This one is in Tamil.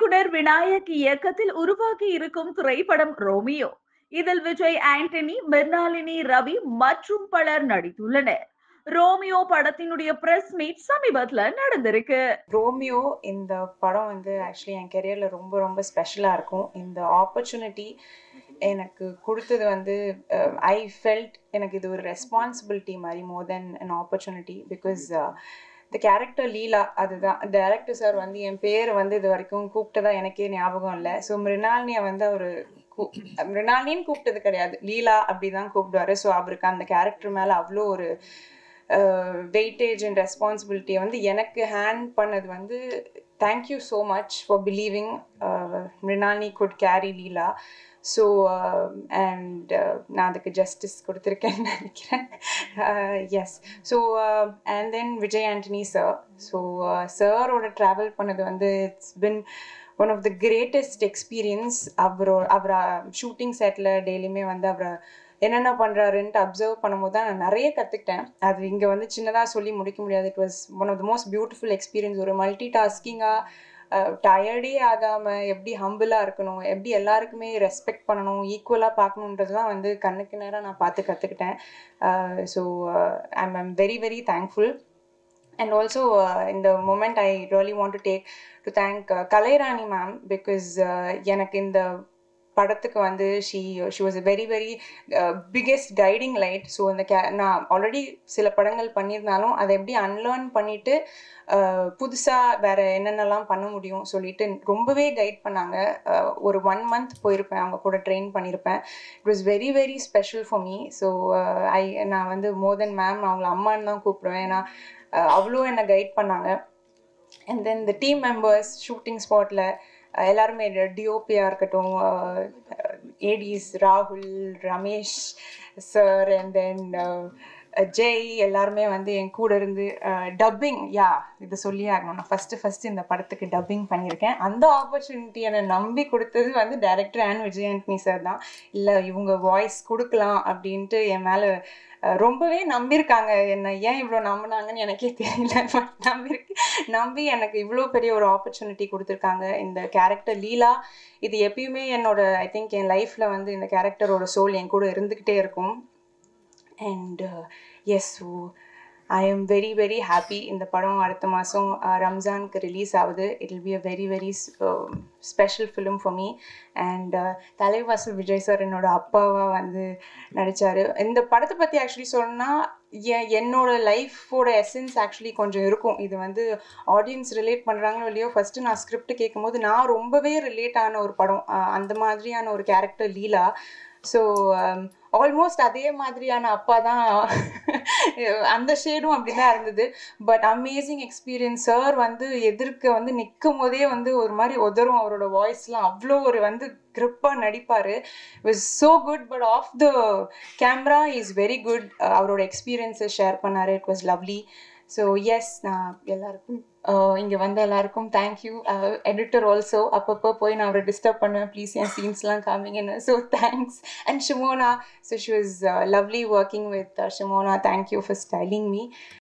இயக்குனர் விநாயக் இயக்கத்தில் உருவாகி இருக்கும் திரைப்படம் ரோமியோ. இதில் விஜய் ஆண்டனி, மிர்னாலினி ரவி மற்றும் பலர் நடித்துள்ளனர். ரோமியோ படத்தினுடைய பிரஸ் மீட் சமீபத்துல நடந்திருக்கு. ரோமியோ இந்த படம் வந்து ஆக்சுவலி என் கெரியரில் ரொம்ப ரொம்ப ஸ்பெஷலாக இருக்கும். இந்த ஆப்பர்ச்சுனிட்டி எனக்கு கொடுத்தது வந்து ஐ ஃபெல்ட் எனக்கு இது ஒரு ரெஸ்பான்சிபிலிட்டி மாதிரி more than an opportunity. Because the character Leela, அதுதான் டைரக்டர் சார் வந்து என் பேர் வந்து இது வரைக்கும் கூப்பிட்டதா எனக்கே ஞாபகம் இல்லை. ஸோ மிருனாலினியை வந்து அவர் மிருனாலினின்னு கூப்பிட்டது கிடையாது, லீலா அப்படி தான் கூப்பிடுவார். ஸோ அவருக்கு அந்த கேரக்டர் மேலே அவ்வளோ ஒரு வெயிட்டேஜ் அண்ட் ரெஸ்பான்சிபிலிட்டியை வந்து எனக்கு ஹேண்ட் பண்ணது வந்து thank you so much for believing Mrinalini could carry Leela. So and நான் அதுக்கு ஜஸ்டிஸ் கொடுத்துருக்கேன்னு நினைக்கிறேன். Yes. So and then Vijay Antony sir. So சாரோட ட்ராவல் பண்ணது வந்து it's been one of the greatest experience. அவரை ஷூட்டிங் செட்டில் டெய்லியுமே வந்து அவரை என்னென்ன பண்ணுறாருன்ட்டு அப்சர்வ் பண்ணும்போது தான் நான் நிறைய கற்றுக்கிட்டேன். அது இங்கே வந்து சின்னதாக சொல்லி முடிக்க முடியாது. It was one of the most beautiful experience. ஒரு மல்டி டாஸ்கிங்காக டயர்டே ஆகாமல் எப்படி ஹம்பிளாக இருக்கணும், எப்படி எல்லாருக்குமே ரெஸ்பெக்ட் பண்ணணும், ஈக்குவலாக பார்க்கணுன்றதுலாம் வந்து கண்ணுக்கு நேராக நான் பார்த்து கற்றுக்கிட்டேன். So I'm very very thankful. And also in the moment I really want to thank Kalairani ma'am, because எனக்கு இந்த படத்துக்கு வந்து she was a very very biggest guiding light. So அந்த நான் ஆல்ரெடி சில படங்கள் பண்ணியிருந்தாலும் அதை எப்படி அன்லேர்ன் பண்ணிவிட்டு புதுசாக வேறு என்னென்னலாம் பண்ண முடியும் சொல்லிட்டு ரொம்பவே கைட் பண்ணாங்க. ஒரு 1 month போயிருப்பேன், அவங்க கூட ட்ரெயின் பண்ணியிருப்பேன். It was very very special for me. So நான் வந்து மோர் தென் மேம் அவங்கள அம்மான்னு தான் கூப்பிடுவேன். ஏன்னா அவ்வளோ என்னை கைட் பண்ணாங்க. And then the team members shooting ஸ்பாட்டில் எல்லாருமே, டிஓபியாக இருக்கட்டும், ஏடிஸ் ராகுல், Ramesh sir, and then Jai, எல்லாருமே வந்து என் கூட இருந்து டப்பிங், இதை சொல்லி ஆகணும், நான் ஃபஸ்ட்டு இந்த படத்துக்கு டப்பிங் பண்ணியிருக்கேன். அந்த ஆப்பர்ச்சுனிட்டி என்னை நம்பி கொடுத்தது வந்து director and Vijay Antony sir தான். இல்லை இவங்க வாய்ஸ் கொடுக்கலாம் அப்படின்ட்டு என் மேலே ரொம்பவே நம்பியிருக்காங்க. என்னை ஏன் இவ்வளோ நம்பினாங்கன்னு எனக்கே தெரியல. பட் நம்பி எனக்கு இவ்வளோ பெரிய ஒரு ஆப்பர்ச்சுனிட்டி கொடுத்துருக்காங்க. இந்த கேரக்டர் லீலா இது எப்பயுமே ஐ திங்க் என் லைஃப்பில் வந்து இந்த கேரக்டரோட சோல் என் கூட இருந்துக்கிட்டே இருக்கும். And yes, so I am very very happy. இந்த படம் அடுத்த மாதம் ரம்ஜானுக்கு ரிலீஸ் ஆகுது. It will be a very very special film for me. And Thalaivasal Vijay sir என்னோட அப்பாவாக வந்து நடித்தார். இந்த படத்தை பற்றி ஆக்சுவலி சொன்னால் என்னோட லைஃபோட எசன்ஸ் ஆக்சுவலி கொஞ்சம் இருக்கும். இது வந்து ஆடியன்ஸ் ரிலேட் பண்ணுறாங்களோ இல்லையோ, ஃபஸ்ட்டு நான் ஸ்கிரிப்ட் கேட்கும்போது நான் ரொம்பவே ரிலேட் ஆன ஒரு படம், அந்த மாதிரியான ஒரு கேரக்டர் லீலா. ஸோ ஆல்மோஸ்ட் அதே மாதிரியான அப்பா தான், அந்த ஷேடும் அப்படி தான் இருந்தது. But amazing experience. சார் வந்து எதிர்க்க வந்து நிற்கும் போதே வந்து ஒரு மாதிரி உதரும், அவரோட வாய்ஸ்லாம் அவ்வளோ ஒரு வந்து கிரிப்பாக நடிப்பார். Was so good. But off the camera is very good. அவரோட எக்ஸ்பீரியன்ஸை ஷேர் பண்ணார். It was lovely. So yes, நான் எல்லாருக்கும் இங்கே வந்த எல்லாருக்கும் தேங்க்யூ. எடிட்டர் ஆல்சோ அப்பப்போ போய் நான் அவரை டிஸ்டர்ப் பண்ணுவேன், ப்ளீஸ் என் சீன்ஸ்லாம் காமிங்கன்னு. So thanks. And Shimona, so she was lovely working with Shimona. Thank you for styling me.